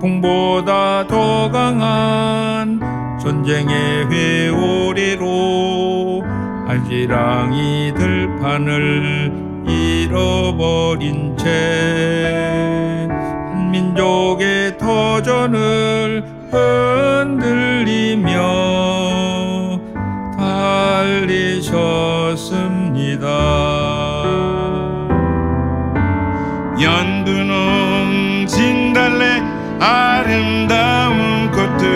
폭풍보다 더 강한 전쟁의 회오리로 알지랑이 들판을 잃어버린 채 한 민족의 터전을 흔들리며 달리셨습니다. 연분홍 진달래 아름다운 꽃들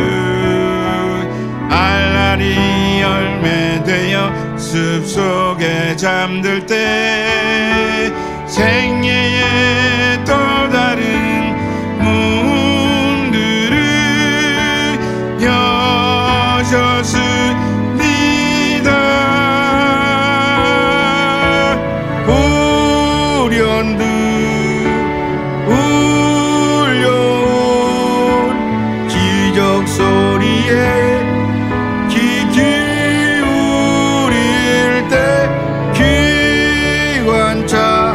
알알이 열매되어 숲속에 잠들 때 생애의 또 다른 문들을 여셨습니다. 불현듯 울려온 기적 소리에 귀 기울일 때 기관차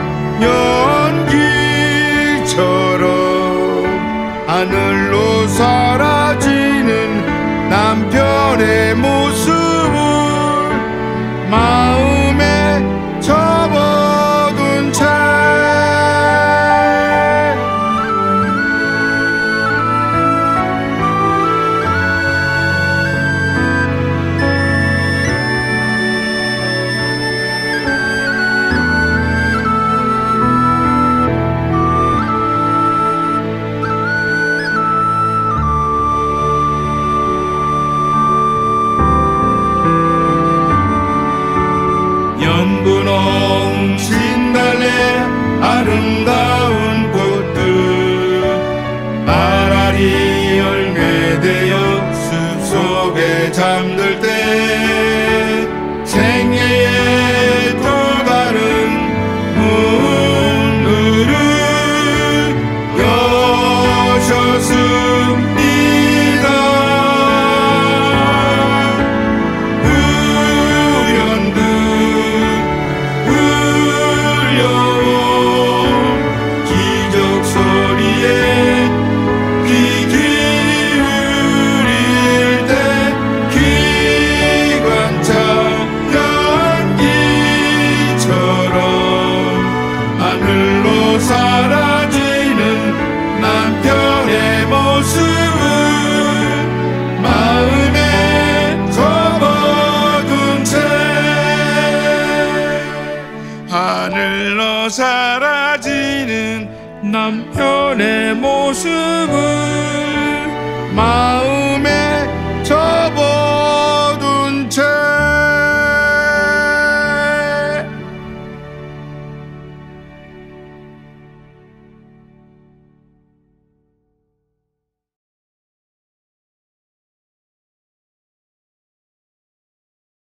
연기처럼 하늘로 사라지는 남편의 모습을 마음에 접어둔 채 연분홍 진달래 아름다운 꽃들 알알이 열매되어 숲속에 잠들 때 생애의 또 다른 문들을 여셨습니다. 불현듯 울려온 기적 소리에 귀 기울일 때 기관차 연기처럼 하늘로 사라지는 남편의 모습을 마음에 접어둔 채 하늘로 사라지는 남편의 모습